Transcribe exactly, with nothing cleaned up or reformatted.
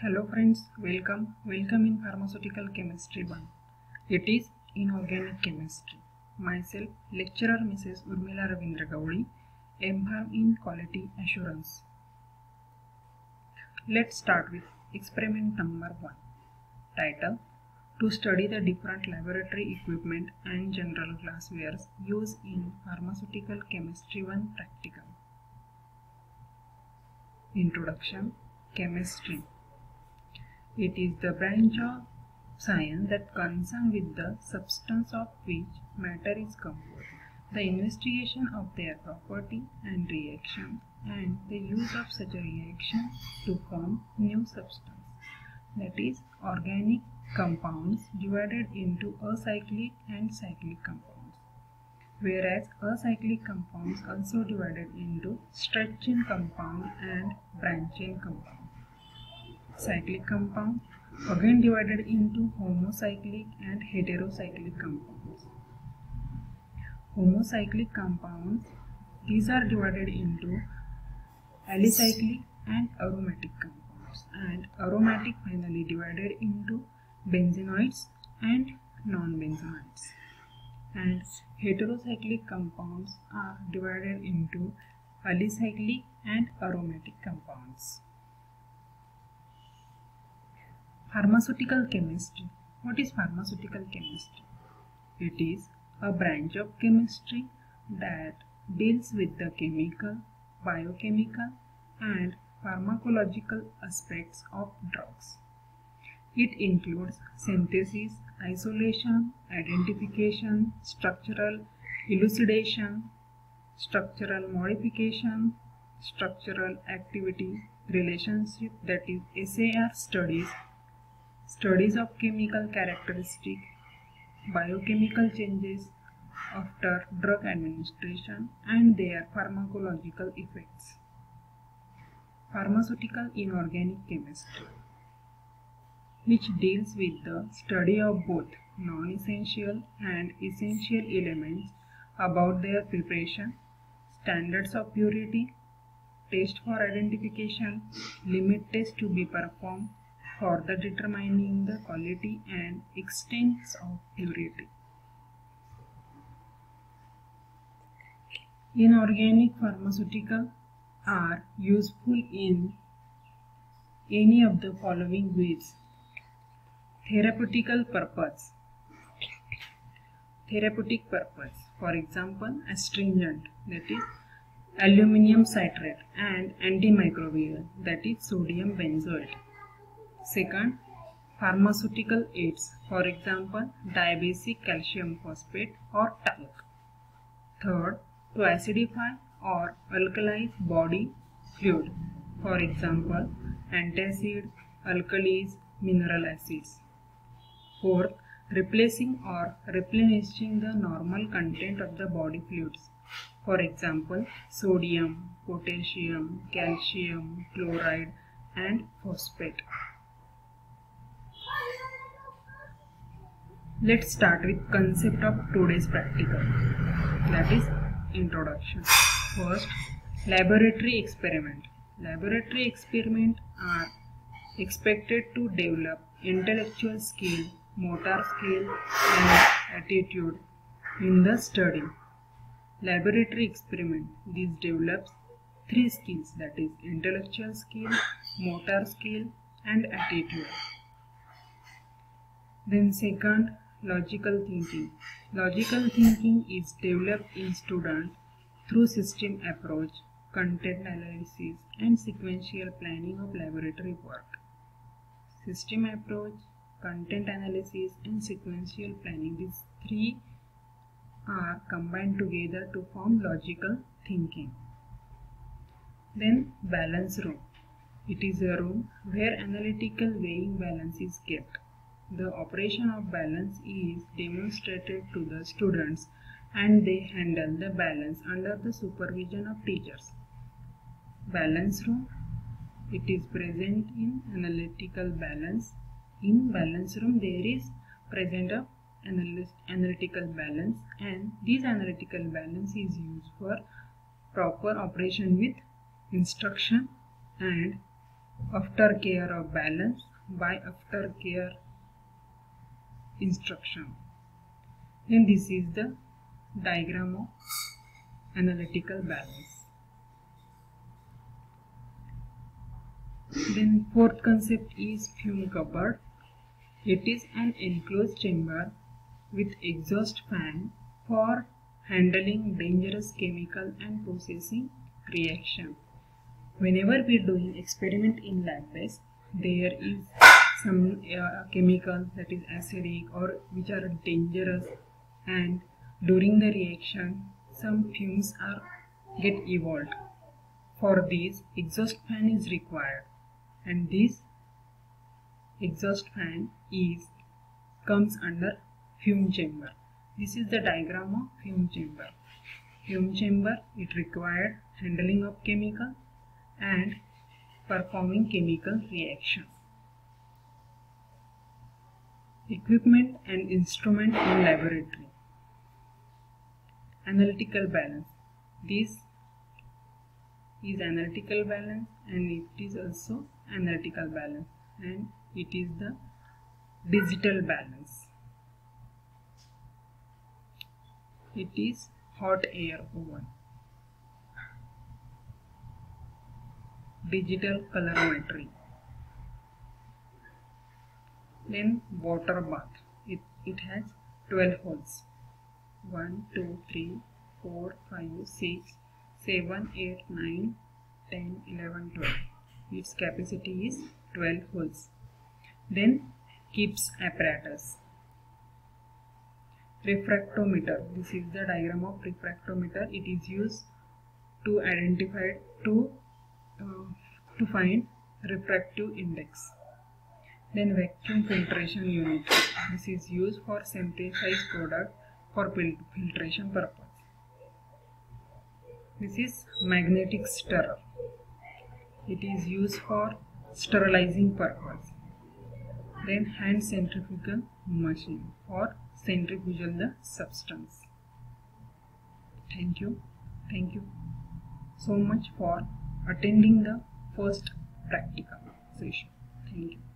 Hello friends, welcome. Welcome in Pharmaceutical Chemistry one. It is Inorganic Chemistry. Myself, Lecturer Missus Urmila Ravindra Gauli, M Pharm in Quality Assurance. Let's start with experiment number one. Title: To study the different laboratory equipment and general glasswares used in Pharmaceutical Chemistry one practical. Introduction. Chemistry. It is the branch of science that concerned with the substance of which matter is composed, the investigation of their property and reaction, and the use of such a reaction to form new substance, that is, organic compounds divided into acyclic and cyclic compounds, whereas acyclic compounds also divided into straight chain compound and branch chain compound. Cyclic compound again divided into homocyclic and heterocyclic compounds. Homocyclic compounds, these are divided into alicyclic and aromatic compounds, and aromatic finally divided into benzenoids and non-benzenoids. And heterocyclic compounds are divided into alicyclic and aromatic compounds. Pharmaceutical chemistry. What is pharmaceutical chemistry? It is a branch of chemistry that deals with the chemical, biochemical, and pharmacological aspects of drugs. It includes synthesis, isolation, identification, structural elucidation, structural modification, structural activity, relationship, that is S A R studies, studies of chemical characteristics, biochemical changes after drug administration, and their pharmacological effects. Pharmaceutical inorganic chemistry, which deals with the study of both non-essential and essential elements about their preparation, standards of purity, test for identification, limit test to be performed for the determining the quality and extent of purity. Inorganic pharmaceuticals are useful in any of the following ways. Therapeutical purpose. Therapeutic purpose. For example, astringent, that is aluminum citrate, and antimicrobial, that is sodium benzoate. Second, pharmaceutical aids, for example, diabasic calcium phosphate or talc. Third, to acidify or alkalize body fluid, for example, antacid, alkalis, mineral acids. Fourth, replacing or replenishing the normal content of the body fluids, for example, sodium, potassium, calcium, chloride, and phosphate. Let's start with concept of today's practical, that is introduction. First, laboratory experiment. Laboratory experiments are expected to develop intellectual skill, motor skill, and attitude in the study. Laboratory experiment, this develops three skills, that is intellectual skill, motor skill, and attitude. Then second, logical thinking. Logical thinking is developed in students through system approach, content analysis, and sequential planning of laboratory work. System approach, content analysis, and sequential planning, these three are combined together to form logical thinking. Then balance room. It is a room where analytical weighing balance is kept. The operation of balance is demonstrated to the students and they handle the balance under the supervision of teachers. Balance room, it is present in analytical balance. In balance room there is present a analytical balance, and this analytical balance is used for proper operation with instruction and aftercare of balance by aftercare instruction. And this is the diagram of analytical balance. Then fourth concept is fume cupboard. It is an enclosed chamber with exhaust fan for handling dangerous chemical and processing reaction. Whenever we are doing experiment in lab base, there is some uh, chemical that is acidic or which are dangerous, and during the reaction some fumes are get evolved. For this, exhaust fan is required, and this exhaust fan is comes under fume chamber. This is the diagram of fume chamber. Fume chamber, it required handling of chemical and performing chemical reaction. Equipment and instrument in laboratory. Analytical balance. This is analytical balance, and it is also analytical balance, and it is the digital balance. It is hot air oven. Digital colorimetry. Then water bath. It, it has twelve holes. one, two, three, four, five, six, seven, eight, nine, ten, eleven, twelve. Its capacity is twelve holes. Then Gibbs apparatus. Refractometer. This is the diagram of refractometer. It is used to identify to uh, to find refractive index. Then vacuum filtration unit. This is used for synthesized product for fil filtration purpose. This is magnetic stirrer. It is used for sterilizing purpose. Then hand centrifugal machine for centrifugal the substance. Thank you. Thank you so much for attending the first practical session. Thank you.